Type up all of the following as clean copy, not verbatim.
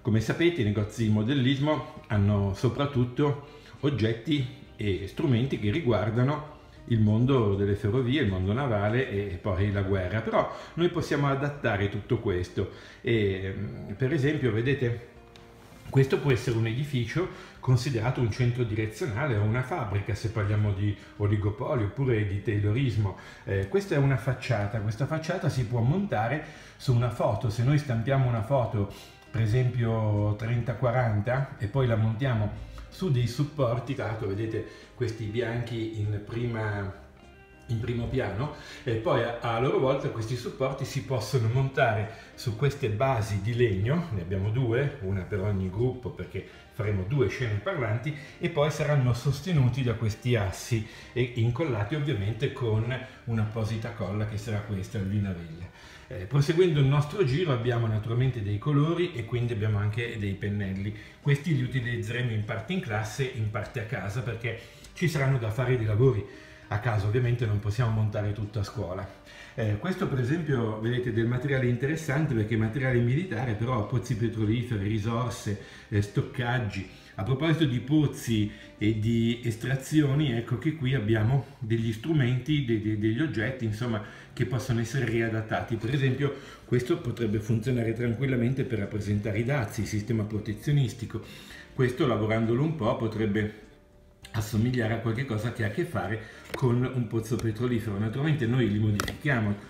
Come sapete, i negozi di modellismo hanno soprattutto oggetti e strumenti che riguardano il mondo delle ferrovie, il mondo navale e poi la guerra, però noi possiamo adattare tutto questo e per esempio vedete, questo può essere un edificio considerato un centro direzionale o una fabbrica se parliamo di oligopolio oppure di taylorismo. Questa è una facciata, questa facciata si può montare su una foto. Se noi stampiamo una foto per esempio 30-40 e poi la montiamo su dei supporti, vedete questi bianchi in primo piano, e poi a loro volta questi supporti si possono montare su queste basi di legno, ne abbiamo due, una per ogni gruppo perché faremo due scene parlanti, e poi saranno sostenuti da questi assi e incollati ovviamente con un'apposita colla che sarà questa, il vinaviglia. Proseguendo il nostro giro abbiamo naturalmente dei colori e quindi abbiamo anche dei pennelli. Questi li utilizzeremo in parte in classe, in parte a casa, perché ci saranno da fare dei lavori a casa, ovviamente non possiamo montare tutto a scuola. Questo per esempio vedete del materiale interessante perché è materiale militare, però pozzi petroliferi, risorse, stoccaggi. A proposito di pozzi e di estrazioni, ecco che qui abbiamo degli strumenti, degli oggetti insomma che possono essere riadattati. Per esempio questo potrebbe funzionare tranquillamente per rappresentare i dazi, il sistema protezionistico. Questo lavorandolo un po' potrebbe assomigliare a qualche cosa che ha a che fare con un pozzo petrolifero. Naturalmente noi li modifichiamo,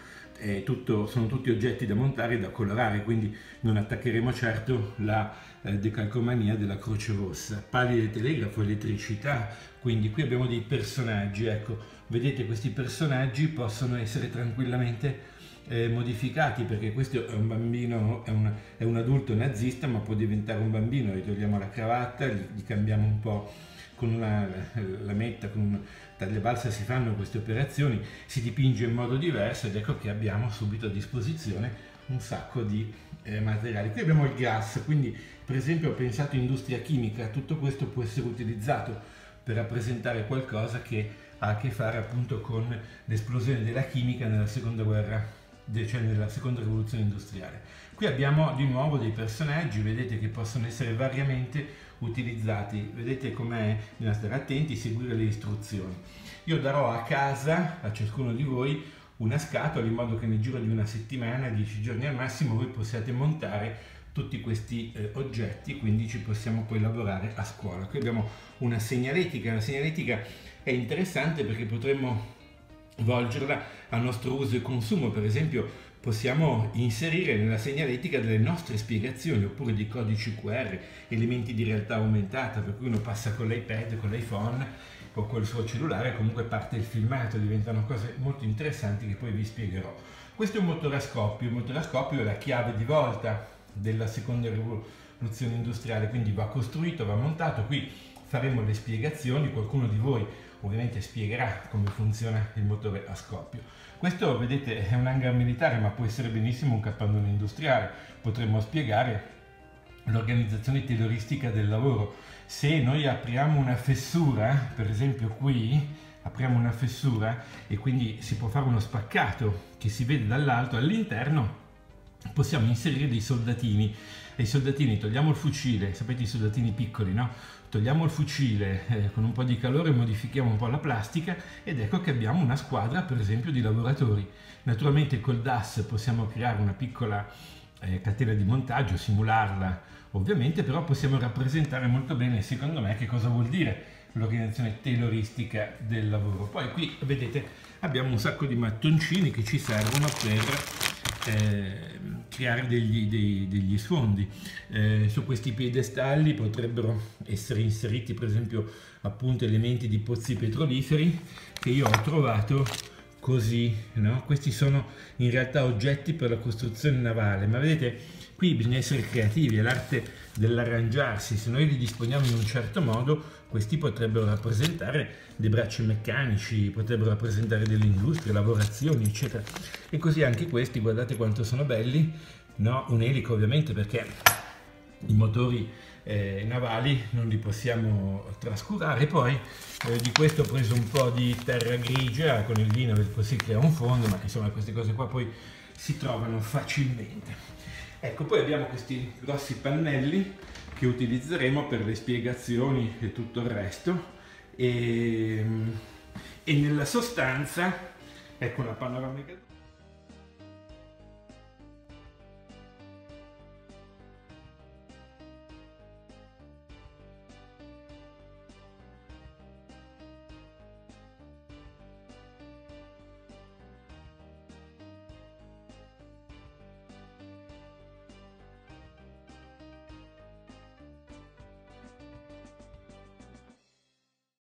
sono tutti oggetti da montare e da colorare, quindi non attaccheremo certo la decalcomania della Croce Rossa. Pali del telegrafo, elettricità, quindi qui abbiamo dei personaggi, ecco, vedete questi personaggi possono essere tranquillamente modificati, perché questo è un bambino, è un adulto nazista ma può diventare un bambino, gli togliamo la cravatta, gli cambiamo un po' con la lametta, con un tagliabalsa si fanno queste operazioni, si dipinge in modo diverso ed ecco che abbiamo subito a disposizione un sacco di materiali. Qui abbiamo il gas, quindi per esempio ho pensato industria chimica, tutto questo può essere utilizzato per rappresentare qualcosa che ha a che fare appunto con l'esplosione della chimica nella seconda guerra, cioè nella seconda rivoluzione industriale. Qui abbiamo di nuovo dei personaggi, vedete che possono essere variamente utilizzati, vedete com'è, bisogna stare attenti, seguire le istruzioni. Io darò a casa a ciascuno di voi una scatola in modo che nel giro di una settimana, 10 giorni al massimo, voi possiate montare tutti questi oggetti, quindi ci possiamo poi lavorare a scuola. Qui abbiamo una segnaletica, la segnaletica è interessante perché potremmo volgerla a nostro uso e consumo. Per esempio possiamo inserire nella segnaletica delle nostre spiegazioni oppure dei codici QR, elementi di realtà aumentata, per cui uno passa con l'iPad, con l'iPhone o col suo cellulare, comunque parte il filmato, diventano cose molto interessanti che poi vi spiegherò. Questo è un motore a scoppio, il motore a scoppio è la chiave di volta della seconda rivoluzione industriale, quindi va costruito, va montato. Qui faremo le spiegazioni, qualcuno di voi ovviamente spiegherà come funziona il motore a scoppio. Questo vedete è un hangar militare ma può essere benissimo un capannone industriale, potremmo spiegare l'organizzazione tayloristica del lavoro. Se noi apriamo una fessura, per esempio qui apriamo una fessura e quindi si può fare uno spaccato che si vede dall'alto, all'interno possiamo inserire dei soldatini e i soldatini, togliamo il fucile, sapete i soldatini piccoli, no? Togliamo il fucile, con un po' di calore modifichiamo un po' la plastica ed ecco che abbiamo una squadra per esempio di lavoratori. Naturalmente col DAS possiamo creare una piccola catena di montaggio, simularla ovviamente, però possiamo rappresentare molto bene secondo me che cosa vuol dire l'organizzazione tayloristica del lavoro. Poi qui vedete abbiamo un sacco di mattoncini che ci servono per creare degli sfondi. Su questi piedestalli potrebbero essere inseriti per esempio appunto elementi di pozzi petroliferi che io ho trovato così, no? Questi sono in realtà oggetti per la costruzione navale, ma vedete qui bisogna essere creativi, è l'arte dell'arrangiarsi. Se noi li disponiamo in un certo modo, questi potrebbero rappresentare dei bracci meccanici, potrebbero rappresentare delle industrie, lavorazioni, eccetera. E così anche questi, guardate quanto sono belli, no? Un'elica ovviamente perché i motori navali non li possiamo trascurare. Poi di questo ho preso un po' di terra grigia con il vino, così crea un fondo, ma insomma queste cose qua poi si trovano facilmente. Ecco, poi abbiamo questi grossi pannelli che utilizzeremo per le spiegazioni e tutto il resto e nella sostanza, ecco una panoramica.